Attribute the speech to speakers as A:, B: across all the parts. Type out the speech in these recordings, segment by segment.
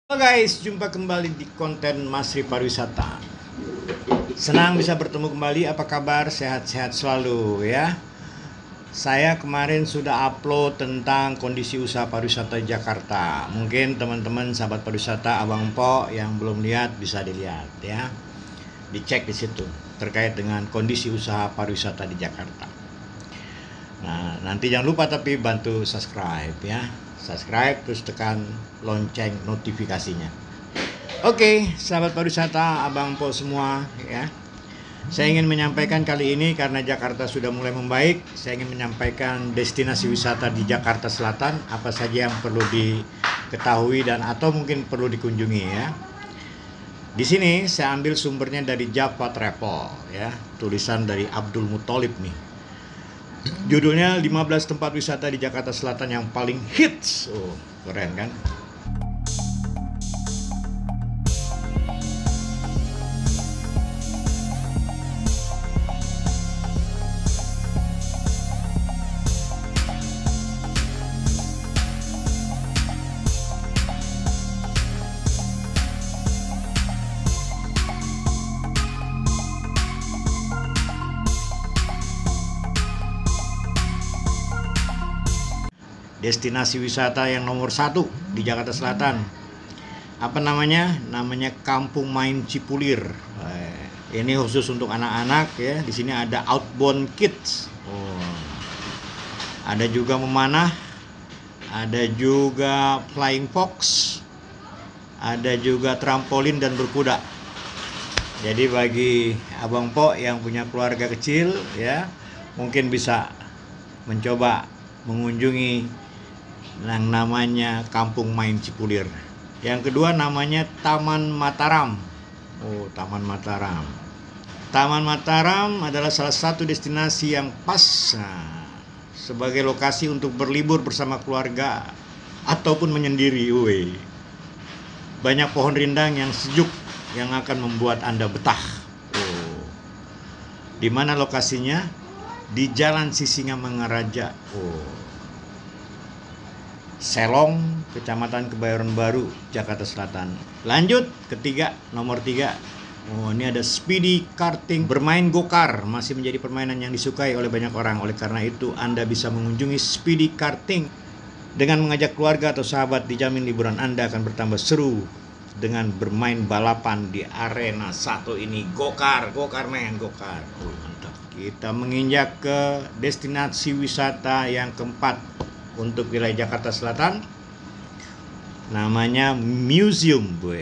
A: Halo guys, jumpa kembali di konten Masri Pariwisata. Senang bisa bertemu kembali. Apa kabar? Sehat-sehat selalu ya. Saya kemarin sudah upload tentang kondisi usaha pariwisata Jakarta. Mungkin teman-teman sahabat pariwisata Abang Po yang belum lihat bisa dilihat ya. Dicek di situ terkait dengan kondisi usaha pariwisata di Jakarta. Nah, nanti jangan lupa tapi bantu subscribe ya. Subscribe terus tekan lonceng notifikasinya. Oke, sahabat pariwisata Abang Po semua ya. Saya ingin menyampaikan kali ini karena Jakarta sudah mulai membaik, saya ingin menyampaikan destinasi wisata di Jakarta Selatan apa saja yang perlu diketahui dan atau mungkin perlu dikunjungi ya. Di sini saya ambil sumbernya dari Java Travel ya, tulisan dari Abdul Muthalib nih. Judulnya 15 tempat wisata di Jakarta Selatan yang paling hits. Oh, keren kan? Destinasi wisata yang nomor 1 di Jakarta Selatan. Apa namanya? Namanya Kampung Main Cipulir. Ini khusus untuk anak-anak ya. Di sini ada Outbound Kids. Ada juga memanah, ada juga Flying Fox, ada juga trampolin dan berkuda. Jadi bagi Abang Po yang punya keluarga kecil ya, mungkin bisa mencoba mengunjungi yang namanya Kampung Main Cipulir. Yang kedua namanya Taman Mataram. Taman Mataram. Taman Mataram adalah salah satu destinasi yang pas sebagai lokasi untuk berlibur bersama keluarga ataupun menyendiri. Banyak pohon rindang yang sejuk yang akan membuat Anda betah. Di mana lokasinya? Di Jalan Sisingamangaraja. Selong, Kecamatan Kebayoran Baru, Jakarta Selatan. Lanjut, nomor 3. Ini ada speedy karting, bermain gokar, masih menjadi permainan yang disukai oleh banyak orang. Oleh karena itu, Anda bisa mengunjungi speedy karting. Dengan mengajak keluarga atau sahabat, dijamin liburan Anda akan bertambah seru dengan bermain balapan di arena satu ini. Gokar. Mantap. Kita menginjak ke destinasi wisata yang keempat untuk wilayah Jakarta Selatan, namanya Museum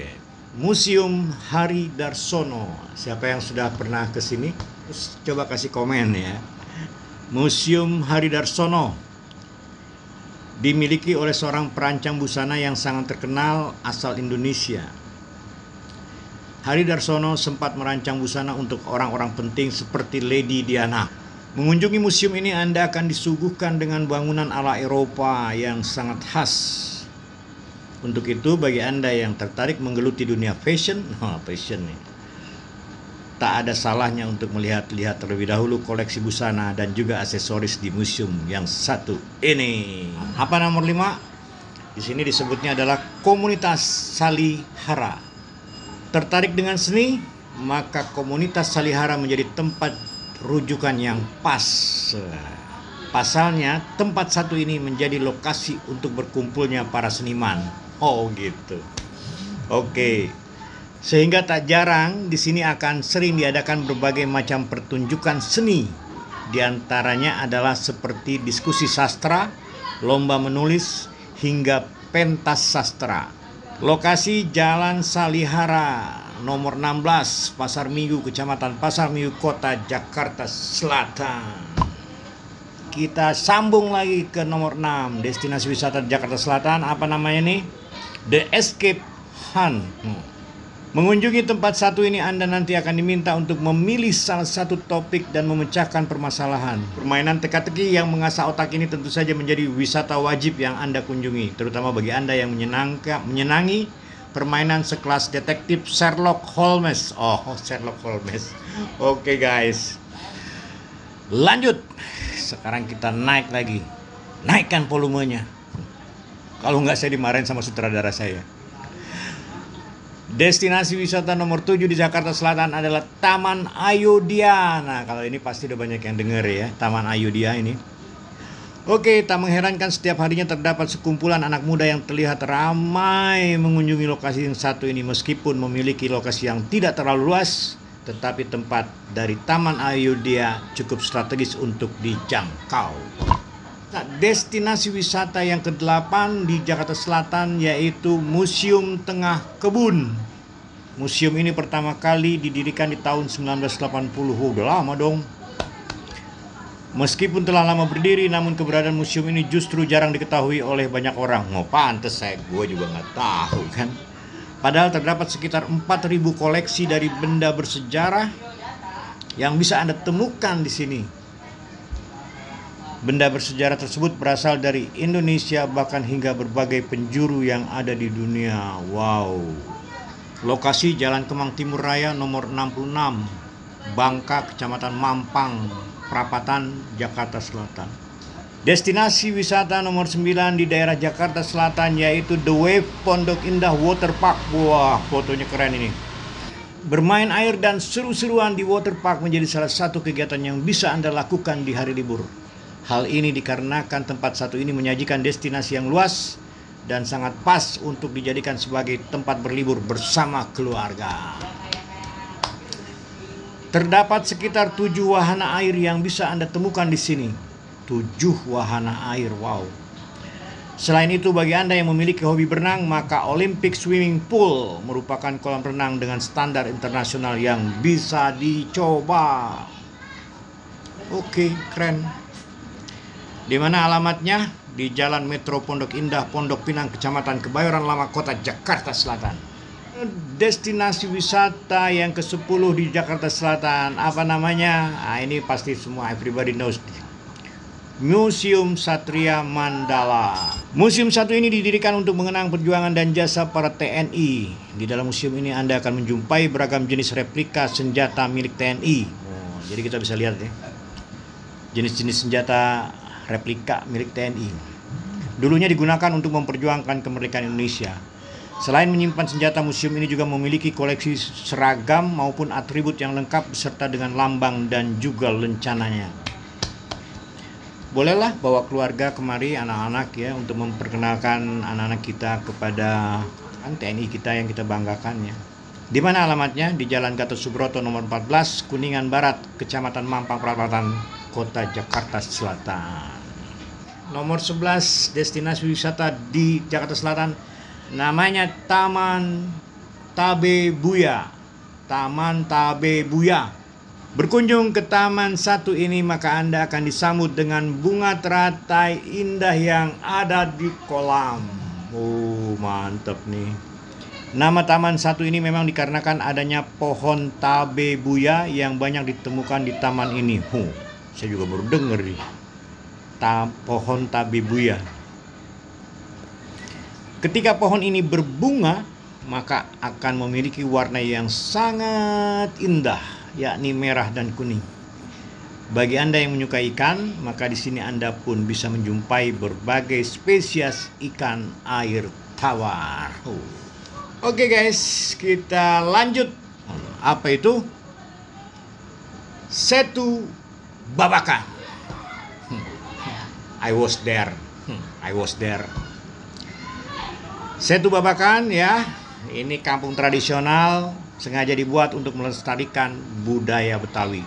A: Hari Darsono. Siapa yang sudah pernah ke sini? Coba kasih komen ya. Museum Hari Darsono dimiliki oleh seorang perancang busana yang sangat terkenal asal Indonesia. Hari Darsono sempat merancang busana untuk orang-orang penting seperti Lady Diana. Mengunjungi museum ini Anda akan disuguhkan dengan bangunan ala Eropa yang sangat khas. Untuk itu bagi Anda yang tertarik menggeluti dunia fashion nih, tak ada salahnya untuk melihat-lihat terlebih dahulu koleksi busana dan juga aksesoris di museum yang satu ini. Apa nomor 5? Di sini disebutnya adalah Komunitas Salihara. Tertarik dengan seni? Maka Komunitas Salihara menjadi tempat rujukan yang pas. Pasalnya tempat satu ini menjadi lokasi untuk berkumpulnya para seniman. Gitu. Oke. Sehingga tak jarang di sini akan sering diadakan berbagai macam pertunjukan seni. Di antaranya adalah seperti diskusi sastra, lomba menulis, hingga pentas sastra. Lokasi Jalan Salihara nomor 16, Pasar Minggu, Kecamatan Pasar Minggu, Kota Jakarta Selatan. Kita sambung lagi ke nomor 6, destinasi wisata Jakarta Selatan. Apa namanya nih? The Escape Hunt. Mengunjungi tempat satu ini Anda nanti akan diminta untuk memilih salah satu topik dan memecahkan permasalahan. Permainan teka-teki yang mengasah otak ini tentu saja menjadi wisata wajib yang Anda kunjungi, terutama bagi Anda yang menyenangi permainan sekelas detektif Sherlock Holmes. Sherlock Holmes. Oke guys. Lanjut. Sekarang kita naik lagi. Naikkan volumenya. Kalau nggak saya dimarahin sama sutradara saya. Destinasi wisata nomor 7 di Jakarta Selatan adalah Taman Ayodhya. Nah, kalau ini pasti udah banyak yang denger ya, Taman Ayodhya ini. Oke, tak mengherankan setiap harinya terdapat sekumpulan anak muda yang terlihat ramai mengunjungi lokasi yang satu ini. Meskipun memiliki lokasi yang tidak terlalu luas, tetapi tempat dari Taman Ayodhya cukup strategis untuk dijangkau. Nah, destinasi wisata yang ke-8 di Jakarta Selatan yaitu Museum Tengah Kebun. Museum ini pertama kali didirikan di tahun 1980. Udah lama dong. Meskipun telah lama berdiri, namun keberadaan museum ini justru jarang diketahui oleh banyak orang. Pantes gue juga nggak tahu kan. Padahal terdapat sekitar 4.000 koleksi dari benda bersejarah yang bisa Anda temukan di sini. Benda bersejarah tersebut berasal dari Indonesia bahkan hingga berbagai penjuru yang ada di dunia. Wow. Lokasi Jalan Kemang Timur Raya nomor 66, Bangka, Kecamatan Mampang, Prapatan, Jakarta Selatan. Destinasi wisata nomor 9 di daerah Jakarta Selatan yaitu The Wave Pondok Indah Water Park. Wah, fotonya keren ini. Bermain air dan seru-seruan di water park menjadi salah satu kegiatan yang bisa Anda lakukan di hari libur. Hal ini dikarenakan tempat satu ini menyajikan destinasi yang luas dan sangat pas untuk dijadikan sebagai tempat berlibur bersama keluarga. Terdapat sekitar 7 wahana air yang bisa Anda temukan di sini. 7 wahana air, wow. Selain itu, bagi Anda yang memiliki hobi berenang, maka Olympic Swimming Pool merupakan kolam renang dengan standar internasional yang bisa dicoba. Oke, keren. Di mana alamatnya? Di Jalan Metro Pondok Indah, Pondok Pinang, Kecamatan Kebayoran Lama, Kota Jakarta Selatan. Destinasi wisata yang ke-10 di Jakarta Selatan, apa namanya? Nah, ini pasti semua everybody knows. Museum Satria Mandala. Museum satu ini didirikan untuk mengenang perjuangan dan jasa para TNI. Di dalam museum ini Anda akan menjumpai beragam jenis replika senjata milik TNI. Jadi kita bisa lihat ya, jenis-jenis senjata replika milik TNI. Dulunya digunakan untuk memperjuangkan kemerdekaan Indonesia. Selain menyimpan senjata, museum ini juga memiliki koleksi seragam maupun atribut yang lengkap beserta dengan lambang dan juga lencananya. Bolehlah bawa keluarga kemari, anak-anak ya, untuk memperkenalkan anak-anak kita kepada TNI kita yang kita banggakan ya. Di mana alamatnya? Di Jalan Gatot Subroto nomor 14, Kuningan Barat, Kecamatan Mampang Perapatan, Kota Jakarta Selatan. Nomor 11 destinasi wisata di Jakarta Selatan namanya Taman Tabebuya. Taman Tabebuya. Berkunjung ke taman satu ini maka Anda akan disambut dengan bunga teratai indah yang ada di kolam. Mantap nih. Nama taman satu ini memang dikarenakan adanya pohon tabebuya yang banyak ditemukan di taman ini. Saya juga baru dengar nih. Pohon tabebuya. Ketika pohon ini berbunga, maka akan memiliki warna yang sangat indah, yakni merah dan kuning. Bagi Anda yang menyukai ikan, maka di sini Anda pun bisa menjumpai berbagai spesies ikan air tawar. Oke guys, kita lanjut. Apa itu? Setu Babakan. I was there. Setu Babakan ya, ini kampung tradisional sengaja dibuat untuk melestarikan budaya Betawi.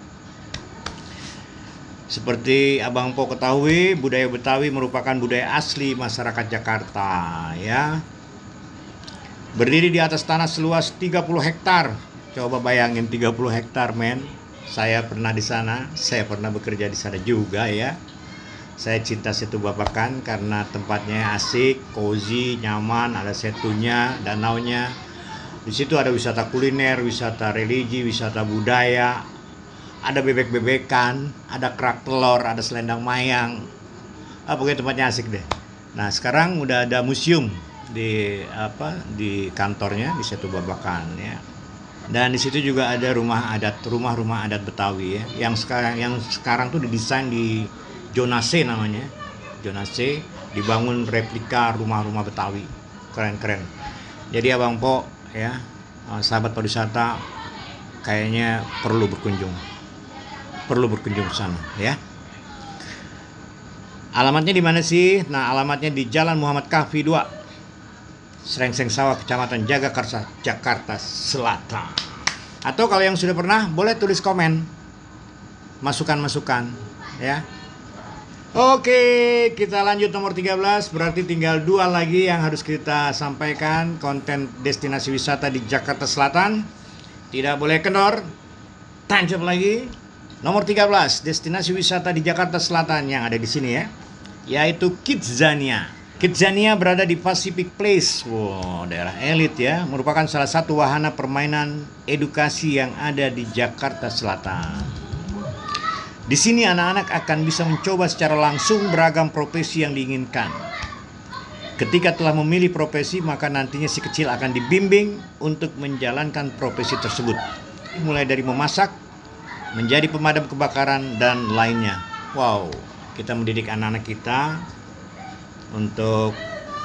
A: Seperti Abang Po ketahui, budaya Betawi merupakan budaya asli masyarakat Jakarta ya. Berdiri di atas tanah seluas 30 hektar. Coba bayangin 30 hektar men. Saya pernah di sana, saya pernah bekerja di sana juga ya. Saya cinta Setu Babakan karena tempatnya asik, cozy, nyaman, ada setunya, danaunya. Di situ ada wisata kuliner, wisata religi, wisata budaya, ada bebek-bebekan, ada kerak telur, ada selendang mayang. Pokoknya tempatnya asik deh. Nah, sekarang udah ada museum di kantornya di Setu Babakan ya. Dan di situ juga ada rumah adat Betawi ya. Yang sekarang tuh didesain di Zona C namanya. Zona C dibangun replika rumah-rumah Betawi. Keren-keren. Jadi Abang Po ya, sahabat pariwisata kayaknya perlu berkunjung ke sana ya. Alamatnya di mana sih? Nah, alamatnya di Jalan Muhammad Kahfi 2, Srengseng Sawah, Kecamatan Jagakarsa, Jakarta Selatan. Atau kalau yang sudah pernah, boleh tulis komen, masukan ya. Oke, kita lanjut nomor 13. Berarti tinggal 2 lagi yang harus kita sampaikan. Konten destinasi wisata di Jakarta Selatan. Tidak boleh kendor. Tancap lagi. Nomor 13, destinasi wisata di Jakarta Selatan yang ada di sini ya, yaitu Kidzania. Kidzania berada di Pacific Place. Wow, daerah elit ya. Merupakan salah satu wahana permainan edukasi yang ada di Jakarta Selatan. Di sini anak-anak akan bisa mencoba secara langsung beragam profesi yang diinginkan. Ketika telah memilih profesi, maka nantinya si kecil akan dibimbing untuk menjalankan profesi tersebut. Mulai dari memasak, menjadi pemadam kebakaran, dan lainnya. Wow, kita mendidik anak-anak kita untuk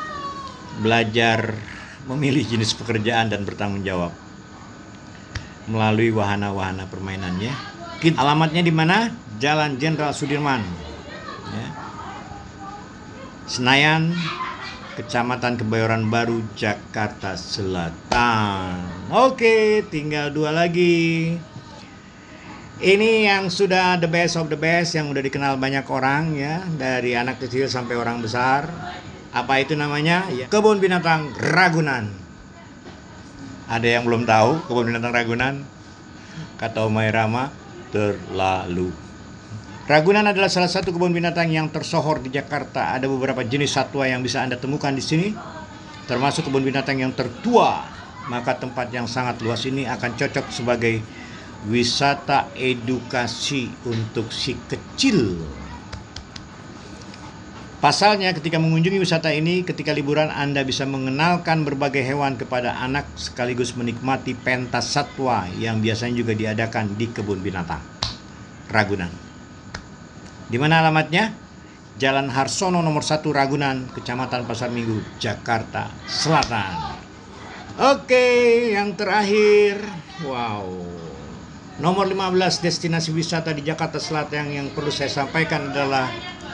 A: belajar memilih jenis pekerjaan dan bertanggung jawab melalui wahana-wahana permainannya. Alamatnya di mana? Jalan Jenderal Sudirman, ya. Senayan, Kecamatan Kebayoran Baru, Jakarta Selatan. Oke, tinggal 2 lagi. Ini yang sudah the best of the best, yang udah dikenal banyak orang ya, dari anak kecil sampai orang besar. Apa itu namanya? Ya, Kebun Binatang Ragunan. Ada yang belum tahu Kebun Binatang Ragunan? Kata Omai Rama, terlalu. Ragunan adalah salah satu kebun binatang yang tersohor di Jakarta. Ada beberapa jenis satwa yang bisa Anda temukan di sini, termasuk kebun binatang yang tertua. Maka tempat yang sangat luas ini akan cocok sebagai wisata edukasi untuk si kecil. Pasalnya, ketika mengunjungi wisata ini, ketika liburan Anda bisa mengenalkan berbagai hewan kepada anak sekaligus menikmati pentas satwa yang biasanya juga diadakan di kebun binatang Ragunan. Di mana alamatnya? Jalan Harsono nomor 1 Ragunan, Kecamatan Pasar Minggu, Jakarta Selatan. Oke, yang terakhir. Wow. Nomor 15 destinasi wisata di Jakarta Selatan yang perlu saya sampaikan adalah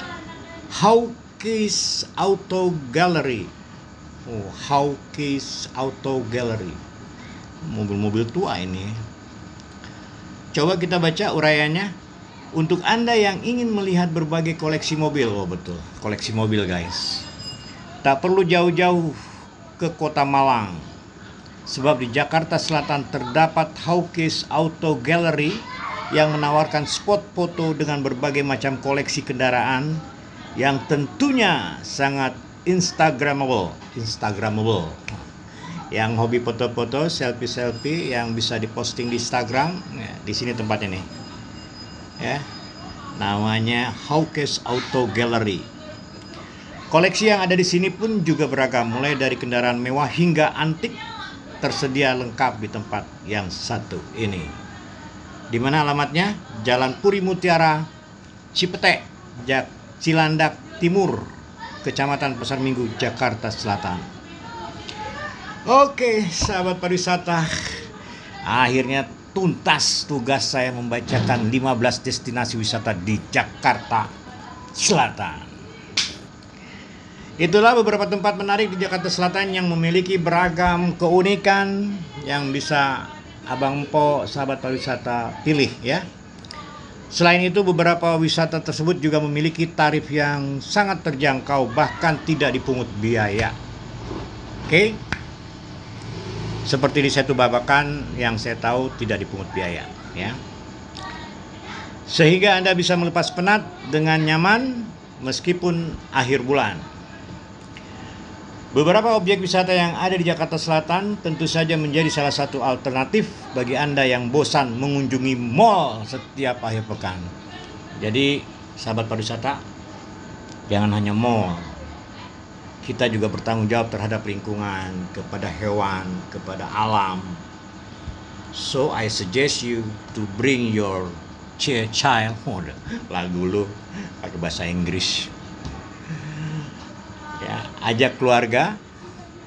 A: Hawkes Auto Gallery. Oh, Hawkes Auto Gallery. Mobil-mobil tua ini. Coba kita baca uraiannya. Untuk Anda yang ingin melihat berbagai koleksi mobil, oh betul, koleksi mobil guys. Tak perlu jauh-jauh ke kota Malang. Sebab di Jakarta Selatan terdapat Hawkes Auto Gallery yang menawarkan spot foto dengan berbagai macam koleksi kendaraan yang tentunya sangat Instagramable. Yang hobi foto-foto, selfie-selfie yang bisa diposting di Instagram, ya, di sini tempatnya nih. Ya, namanya Hawkes Auto Gallery. Koleksi yang ada di sini pun juga beragam, mulai dari kendaraan mewah hingga antik, tersedia lengkap di tempat yang satu ini. Di mana alamatnya? Jalan Puri Mutiara, Cipete, Cilandak Timur, Kecamatan Pasar Minggu, Jakarta Selatan. Oke, sahabat pariwisata, akhirnya tuntas tugas saya membacakan 15 destinasi wisata di Jakarta Selatan. Itulah beberapa tempat menarik di Jakarta Selatan yang memiliki beragam keunikan yang bisa Abang Po, sahabat pariwisata, pilih ya. Selain itu, beberapa wisata tersebut juga memiliki tarif yang sangat terjangkau, bahkan tidak dipungut biaya. Oke? Seperti di Setu Babakan yang saya tahu tidak dipungut biaya ya. Sehingga Anda bisa melepas penat dengan nyaman meskipun akhir bulan. Beberapa objek wisata yang ada di Jakarta Selatan tentu saja menjadi salah satu alternatif bagi Anda yang bosan mengunjungi mall setiap akhir pekan. Jadi sahabat pariwisata, jangan hanya mall. Kita juga bertanggung jawab terhadap lingkungan, kepada hewan, kepada alam. So I suggest you to bring your child. Lagu lu pakai bahasa Inggris. Ya, ajak keluarga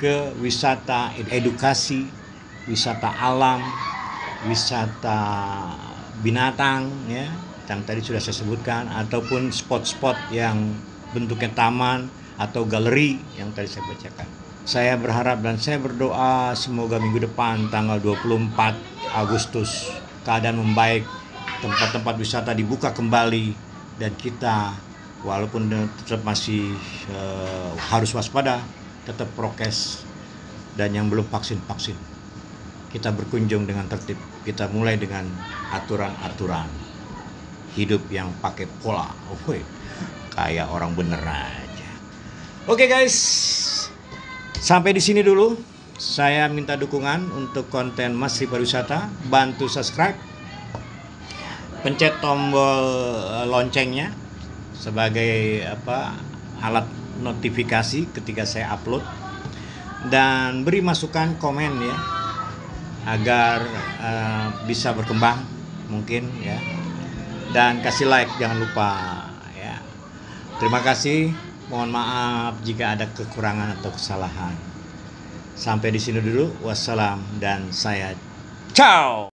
A: ke wisata edukasi, wisata alam, wisata binatang ya, yang tadi sudah saya sebutkan, ataupun spot-spot yang bentuknya taman atau galeri yang tadi saya bacakan. Saya berharap dan saya berdoa semoga minggu depan tanggal 24 Agustus keadaan membaik, tempat-tempat wisata dibuka kembali, dan kita walaupun tetap masih harus waspada, tetap prokes, dan yang belum vaksin kita berkunjung dengan tertib. Kita mulai dengan aturan-aturan hidup yang pakai pola, kayak orang bener aja. Oke guys, sampai di sini dulu. Saya minta dukungan untuk konten Mas Pariwisata, bantu subscribe, pencet tombol loncengnya sebagai alat notifikasi ketika saya upload, dan beri masukan komen ya agar bisa berkembang mungkin ya, dan kasih like jangan lupa ya. Terima kasih, mohon maaf jika ada kekurangan atau kesalahan. Sampai di sini dulu, wassalam, dan saya ciao.